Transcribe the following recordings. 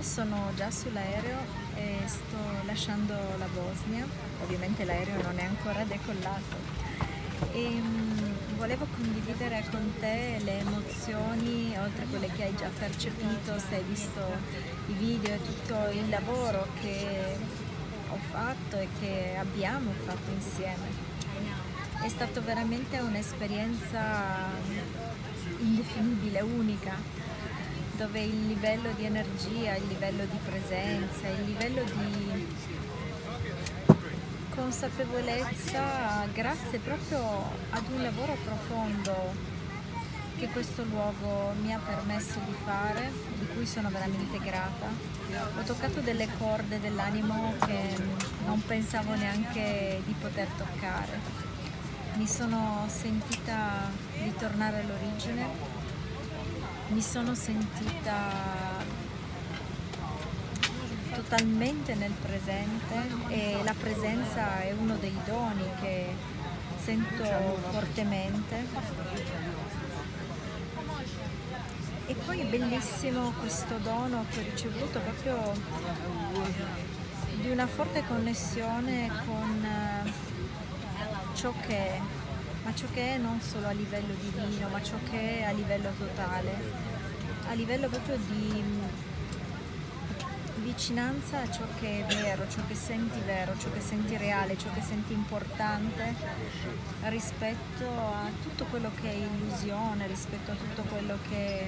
sono già sull'aereo e sto lasciando la Bosnia, ovviamente l'aereo non è ancora decollato e volevo condividere con te le emozioni, oltre a quelle che hai già percepito, se hai visto i video e tutto il lavoro che ho fatto e che abbiamo fatto insieme. È stata veramente un'esperienza indefinibile, unica, dove il livello di energia, il livello di presenza, il livello di consapevolezza, grazie proprio ad un lavoro profondo che questo luogo mi ha permesso di fare, di cui sono veramente grata. Ho toccato delle corde dell'animo che non pensavo neanche di poter toccare. Mi sono sentita di tornare all'origine. Mi sono sentita totalmente nel presente e la presenza è uno dei doni che sento fortemente. E poi è bellissimo questo dono che ho ricevuto proprio di una forte connessione con ciò che è. Ma ciò che è non solo a livello divino, ma ciò che è a livello totale, a livello proprio di vicinanza a ciò che è vero, ciò che senti reale, ciò che senti importante rispetto a tutto quello che è illusione, rispetto a tutto quello che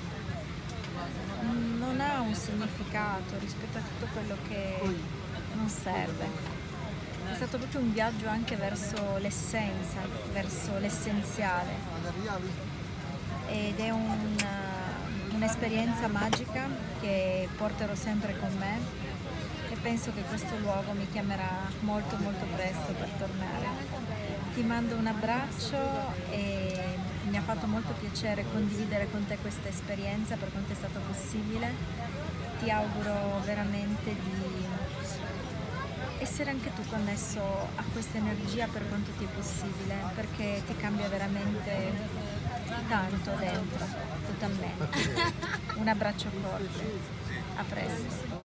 non ha un significato, rispetto a tutto quello che non serve. È stato proprio un viaggio anche verso l'essenza, verso l'essenziale, ed è un'esperienza magica che porterò sempre con me e penso che questo luogo mi chiamerà molto molto presto per tornare. Ti mando un abbraccio e mi ha fatto molto piacere condividere con te questa esperienza per quanto è stato possibile. Ti auguro veramente di essere anche tu connesso a questa energia per quanto ti è possibile, perché ti cambia veramente tanto dentro, totalmente. Un abbraccio forte, a presto.